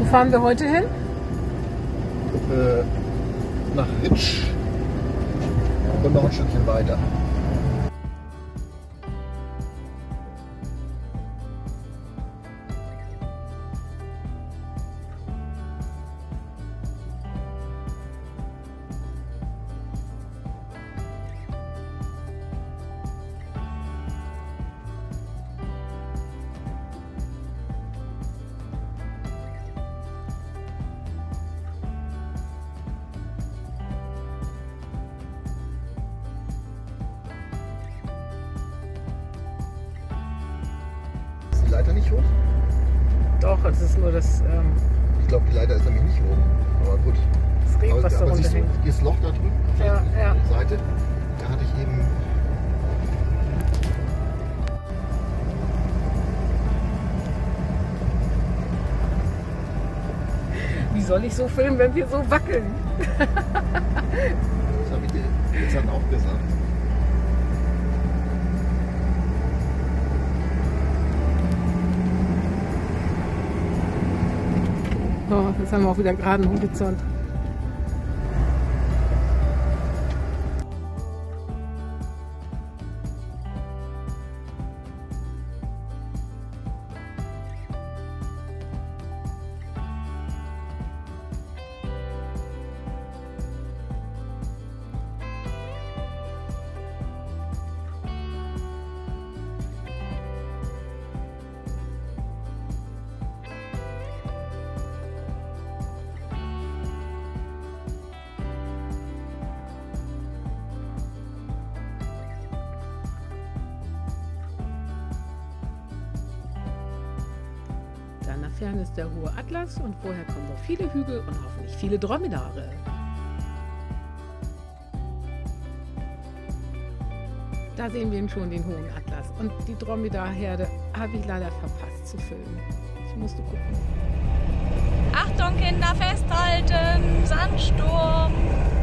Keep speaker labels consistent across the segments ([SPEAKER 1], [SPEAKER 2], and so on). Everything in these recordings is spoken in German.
[SPEAKER 1] fahren wir heute hin?
[SPEAKER 2] Nach Ritsch und noch ein Stückchen weiter. Die Leiter nicht hoch?
[SPEAKER 1] Doch, es ist nur das.
[SPEAKER 2] Ich glaube, die Leiter ist nämlich nicht hoch. Aber gut.
[SPEAKER 1] Das Reh, was da
[SPEAKER 2] aber siehst du,
[SPEAKER 1] runterhängt.
[SPEAKER 2] dieses Loch da drüben auf
[SPEAKER 1] Ja, ja.
[SPEAKER 2] der Seite, da hatte ich eben.
[SPEAKER 1] Wie soll ich so filmen, wenn wir so wackeln?
[SPEAKER 2] Das habe ich dir jetzt dann auch gesagt.
[SPEAKER 1] Oh, jetzt haben wir auch wieder geraden Horizont. Da in der Ferne ist der hohe Atlas und vorher kommen noch viele Hügel und hoffentlich viele Dromedare. Da sehen wir schon, den hohen Atlas. Und die Dromedarherde habe ich leider verpasst zu filmen. Ich musste gucken.
[SPEAKER 3] Achtung Kinder, festhalten! Sandsturm!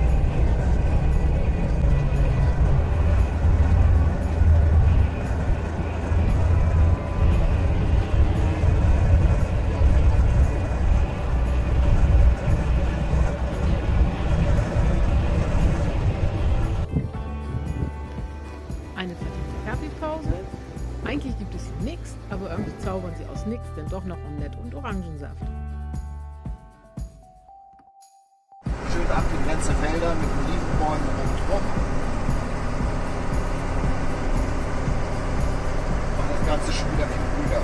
[SPEAKER 1] Eine verdiente Kaffeepause. Eigentlich gibt es hier nichts, aber irgendwie zaubern sie aus nichts denn doch noch Omelette und Orangensaft.
[SPEAKER 2] Schön ab die ganze Felder mit Olivenbäumen rundherum. Und das Ganze schon wieder viel grüner.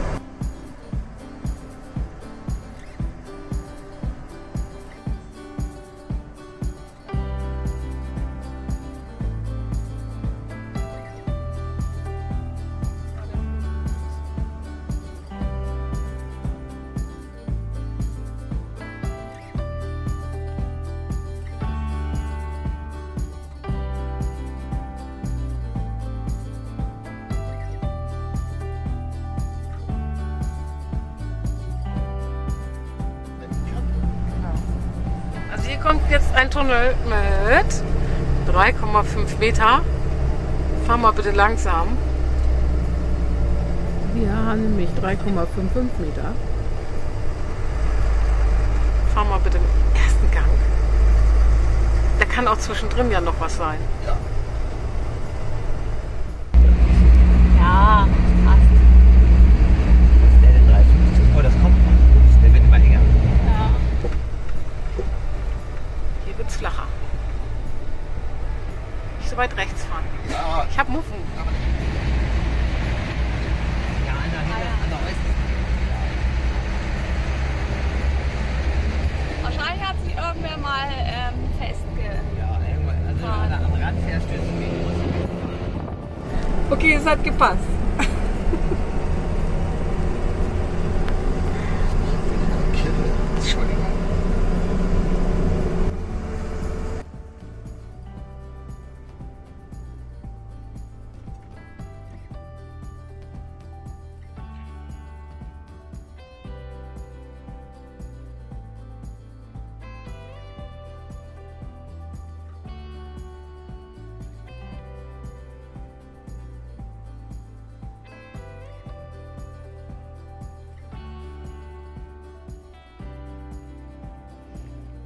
[SPEAKER 1] Also hier kommt jetzt ein Tunnel mit 3,5 Meter. Fahr mal bitte langsam. Wir haben nämlich 3,55 Meter. Fahr mal bitte im ersten Gang. Da kann auch zwischendrin ja noch was sein.
[SPEAKER 2] Ja.
[SPEAKER 3] Ja, passt.
[SPEAKER 4] Der 350. Oh, das kommt noch. Ups, der wird immer enger.
[SPEAKER 3] Ja.
[SPEAKER 1] Hier wird's flacher. Nicht so weit rechts fahren.
[SPEAKER 2] Ja.
[SPEAKER 1] Ich hab Muffen.
[SPEAKER 4] Ja, an der Osten.
[SPEAKER 3] Wahrscheinlich hat sich irgendwer mal festge...
[SPEAKER 4] Ja, irgendwann. Also wenn man am Rad fährt, stürzt man ihn.
[SPEAKER 1] Okay, es hat gepasst.
[SPEAKER 2] Entschuldigung.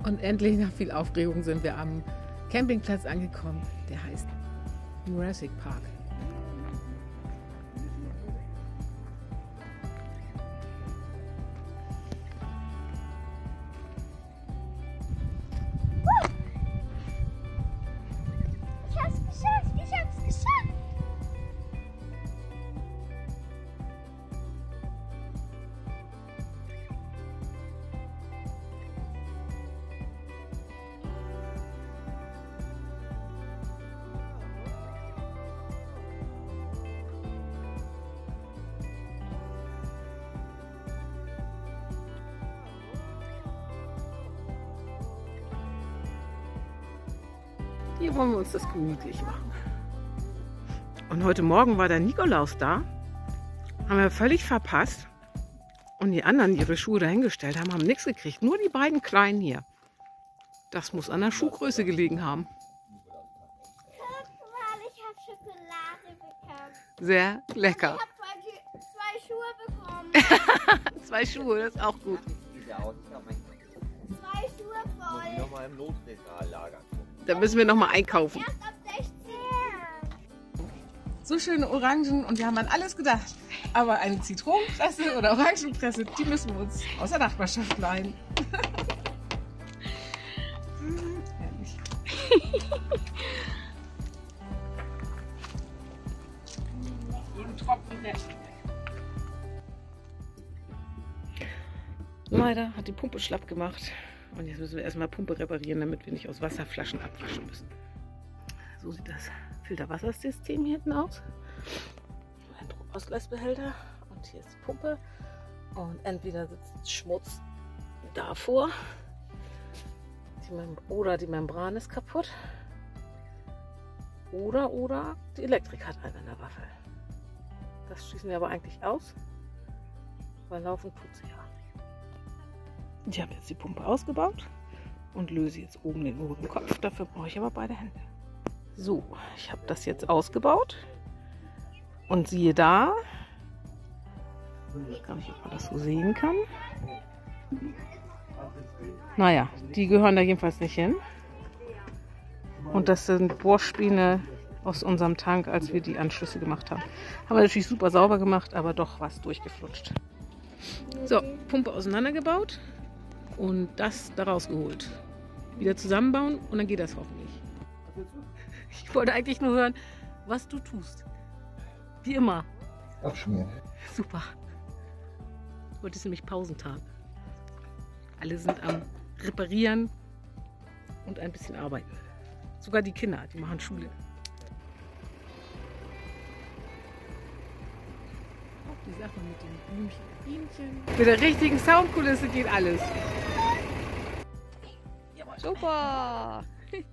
[SPEAKER 1] Und endlich nach viel Aufregung sind wir am Campingplatz angekommen. Der heißt Jurassic Park.
[SPEAKER 5] Ich hab's geschafft, ich hab's geschafft.
[SPEAKER 1] Hier wollen wir uns das gemütlich machen. Und heute Morgen war der Nikolaus da. Haben wir völlig verpasst. Und die anderen, die ihre Schuhe dahingestellt haben, haben nichts gekriegt. Nur die beiden Kleinen hier. Das muss an der Schuhgröße gelegen haben.
[SPEAKER 5] Guck mal, ich hab Schokolade bekommen.
[SPEAKER 1] Sehr lecker.
[SPEAKER 5] Ich hab zwei Schuhe bekommen.
[SPEAKER 1] 2 Schuhe, das ist auch gut.
[SPEAKER 4] Diese aus, ich hab mein
[SPEAKER 5] Zwei Schuhe
[SPEAKER 4] muss ich
[SPEAKER 5] voll.
[SPEAKER 4] nochmal im Notregal lagern.
[SPEAKER 1] Da müssen wir noch mal einkaufen.
[SPEAKER 5] Erst ab 16.
[SPEAKER 1] So schöne Orangen und wir haben an alles gedacht. Aber eine Zitronenpresse oder Orangenpresse, die müssen wir uns aus der Nachbarschaft leihen. Herrlich. Jeden Tropfen Nestle. Leider hat die Pumpe schlapp gemacht. Und jetzt müssen wir erstmal Pumpe reparieren, damit wir nicht aus Wasserflaschen abwaschen müssen. So sieht das Filterwassersystem hier hinten aus. Ein Druckausgleichsbehälter und hier ist die Pumpe. Und entweder sitzt Schmutz davor oder die Membran ist kaputt. Oder die Elektrik hat einen an der Waffel. Das schließen wir aber eigentlich aus, weil laufen tut sie ja. Ich habe jetzt die Pumpe ausgebaut und löse jetzt oben den oberen Kopf. Dafür brauche ich aber beide Hände. So, ich habe das jetzt ausgebaut. Und siehe da, ich weiß gar nicht, ob man das so sehen kann. Naja, die gehören da jedenfalls nicht hin. Und das sind Bohrspäne aus unserem Tank, als wir die Anschlüsse gemacht haben. Haben wir natürlich super sauber gemacht, aber doch was durchgeflutscht. So, Pumpe auseinandergebaut. Und das da rausgeholt. Wieder zusammenbauen und dann geht das hoffentlich. Ich wollte eigentlich nur hören, was du tust. Wie immer.
[SPEAKER 2] Abschmieren.
[SPEAKER 1] Super. Heute ist nämlich Pausentag. Alle sind am Reparieren und ein bisschen arbeiten. Sogar die Kinder, die machen Schule. Auch die Sache mit den Blümchen und Bienchen. Mit der richtigen Soundkulisse geht alles. Super!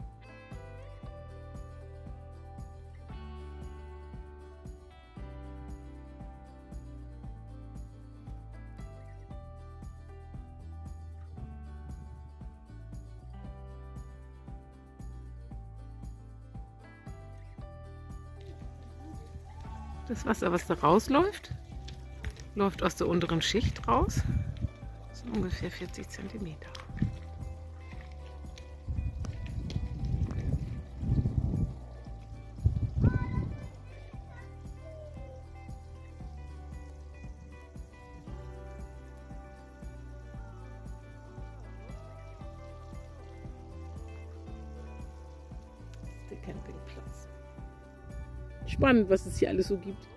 [SPEAKER 1] Das Wasser, was da rausläuft, läuft aus der unteren Schicht raus. Das sind ungefähr 40 cm. Der Campingplatz. Spannend, was es hier alles so gibt.